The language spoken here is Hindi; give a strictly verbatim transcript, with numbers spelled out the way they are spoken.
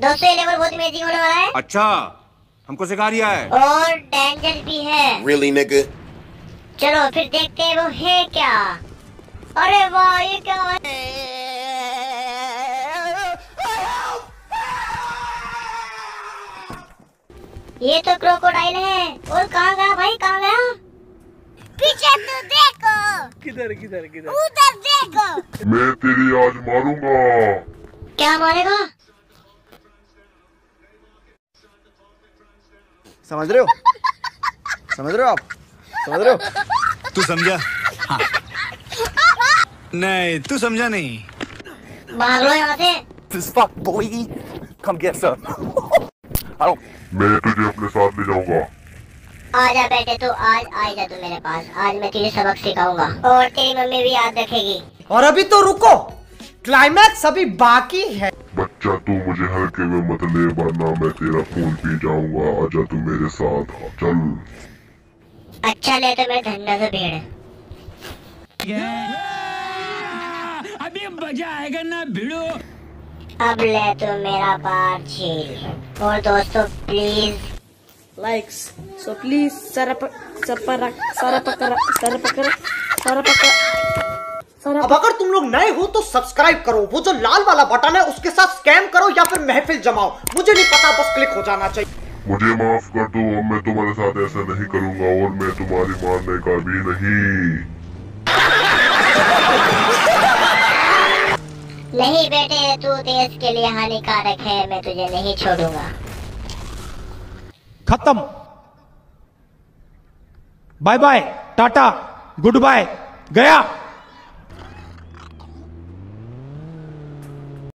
दोस्तों ये लेवल बहुत अमेजिंग होने वाला है। अच्छा, हमको सिखा रिया है और डेंजर भी है। Really, nigga? चलो फिर देखते हैं वो है क्या। अरे वाह, ये क्या है? ये तो क्रोकोडाइल है। और कहाँ गया भाई, कहाँ गया? पीछे तो देखो। किधर किधर किधर? उधर देखो। मैं तेरी आज मारूंगा। क्या मारेगा? समझ रहे हो? समझ रहे हो आप? समझ रहे हो? तू समझा? हाँ। नहीं, तू समझा नहीं। भाग लो यहाँ से। This fuck boy, come get some. Hello. मैं तुझे अपने साथ ले जाऊंगा। आजा बेटे, तू आज आ जा तू मेरे पास। आज मैं तुझे सबक सिखाऊंगा और तेरी मम्मी भी याद रखेगी। और अभी तो रुको, क्लाइमैक्स अभी बाकी है। बच्चा तू मुझे हल्के में मत ले, वरना मैं तेरा खून पी जाऊंगा। आजा तू मेरे साथ, चल। अच्छा ले तो मेरे धंधा से भीड़। अभी मजा आएगा ना भिड़ो। अब ले तो मेरा बार छील। और दोस्तों please likes, so please sarap sarap sarap sarap sarap sarap। अब अगर तुम लोग नए हो तो सब्सक्राइब करो, वो जो लाल वाला बटन है उसके साथ स्कैम करो या फिर महफिल जमाओ, मुझे नहीं पता, बस क्लिक हो जाना चाहिए। मुझे माफ कर दो, अब मैं तुम्हारे साथ ऐसा नहीं करूंगा और मैं तुम्हारी मारने का भी नहीं। नहीं बेटे, तू देश के लिए हानिकारक है, मैं तुझे नहीं छोड़ूंगा। खत्म। Bye bye, tata, goodbye, गया।